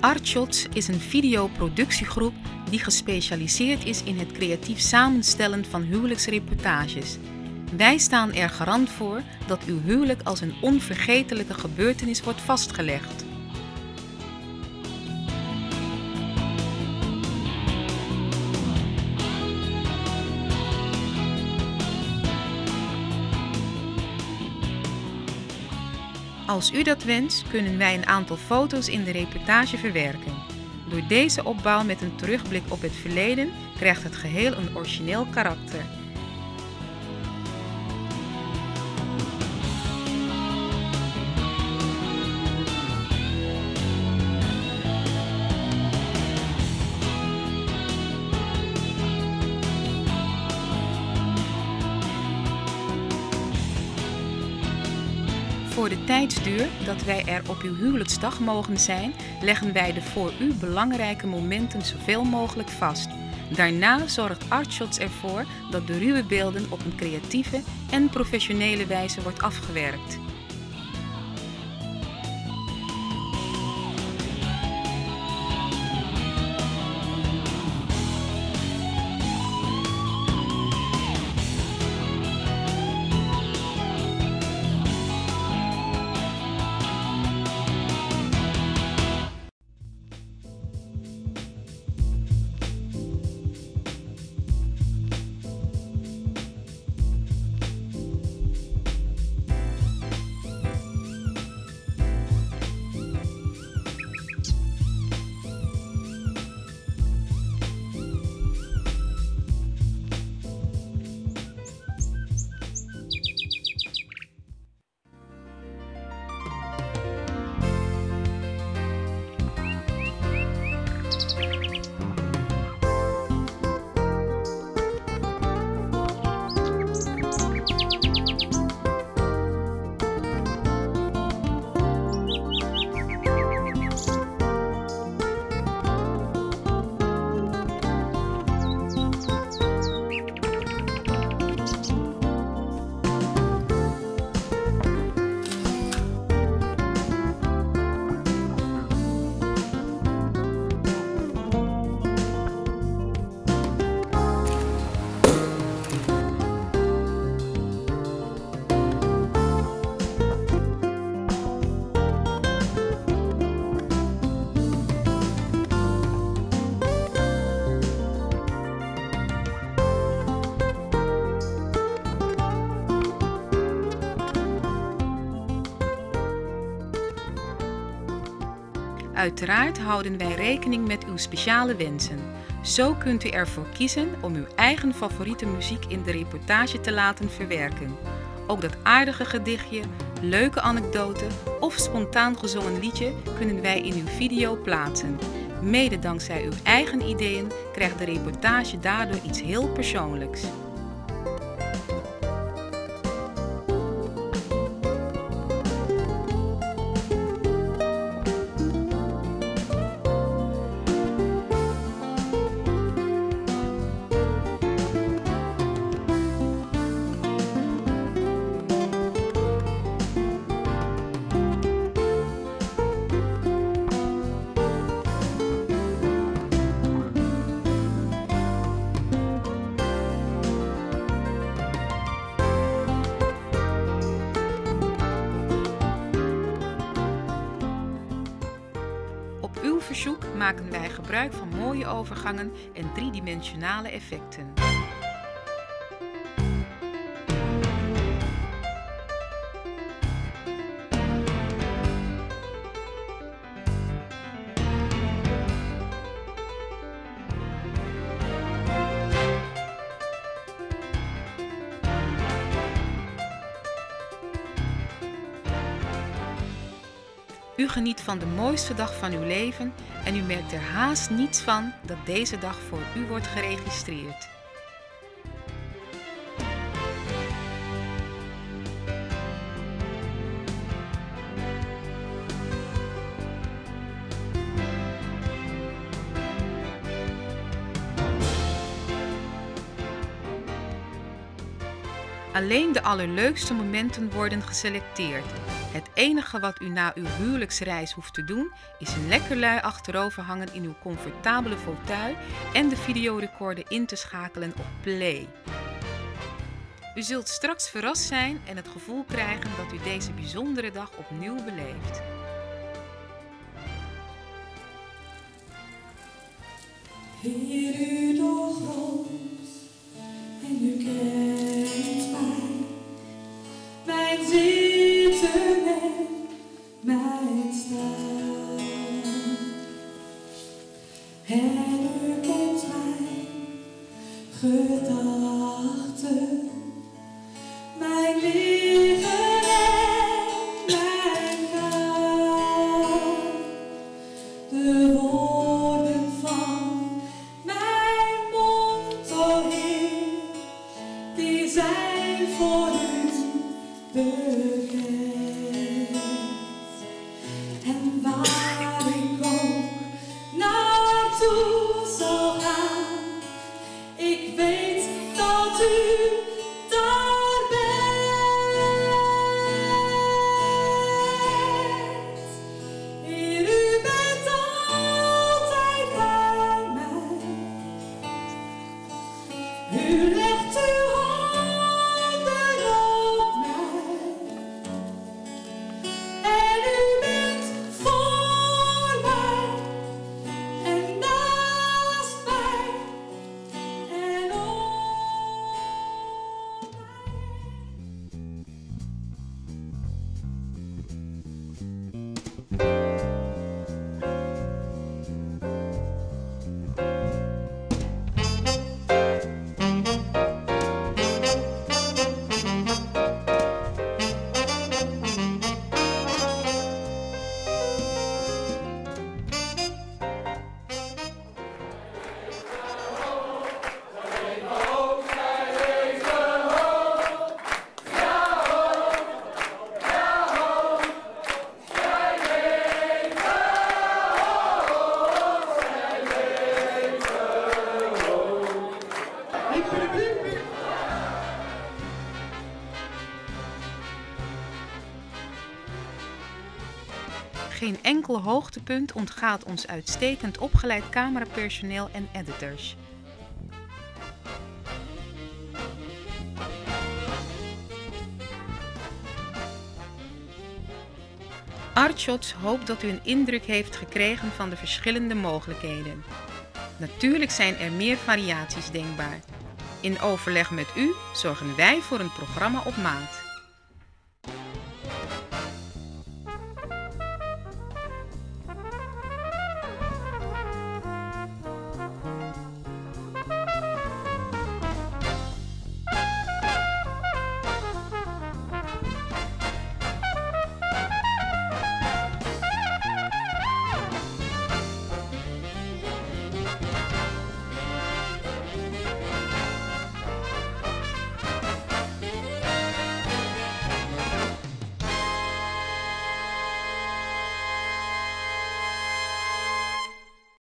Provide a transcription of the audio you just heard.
Artshots is een videoproductiegroep die gespecialiseerd is in het creatief samenstellen van huwelijksreportages. Wij staan er garant voor dat uw huwelijk als een onvergetelijke gebeurtenis wordt vastgelegd. Als u dat wenst, kunnen wij een aantal foto's in de reportage verwerken. Door deze opbouw met een terugblik op het verleden krijgt het geheel een origineel karakter. Voor de tijdsduur dat wij er op uw huwelijksdag mogen zijn, leggen wij de voor u belangrijke momenten zoveel mogelijk vast. Daarna zorgt Artshots ervoor dat de ruwe beelden op een creatieve en professionele wijze wordt afgewerkt. Uiteraard houden wij rekening met uw speciale wensen. Zo kunt u ervoor kiezen om uw eigen favoriete muziek in de reportage te laten verwerken. Ook dat aardige gedichtje, leuke anekdote of spontaan gezongen liedje kunnen wij in uw video plaatsen. Mede dankzij uw eigen ideeën krijgt de reportage daardoor iets heel persoonlijks. Op uw verzoek maken wij gebruik van mooie overgangen en driedimensionale effecten. U geniet van de mooiste dag van uw leven en u merkt er haast niets van dat deze dag voor u wordt geregistreerd. Alleen de allerleukste momenten worden geselecteerd. Het enige wat u na uw huwelijksreis hoeft te doen, is een lekker lui achterover hangen in uw comfortabele fauteuil en de videorecorder in te schakelen op play. U zult straks verrast zijn en het gevoel krijgen dat u deze bijzondere dag opnieuw beleeft. Heer, u toch groot en u kent mij, mijn zitten en mijn staan. En u kent mijn gedachten, mijn liggen en mijn gaan. De woorden van mijn mond, o Heer, die zijn voor u bekend. En waar ik ook naartoe zal gaan, ik weet dat u daar bent. Heer, u bent altijd bij mij. U legt uw handen op mij. En u bent voor mij en naast mij en om Geen enkel hoogtepunt ontgaat ons uitstekend opgeleid camerapersoneel en editors. Artshots hoopt dat u een indruk heeft gekregen van de verschillende mogelijkheden. Natuurlijk zijn er meer variaties denkbaar. In overleg met u zorgen wij voor een programma op maat.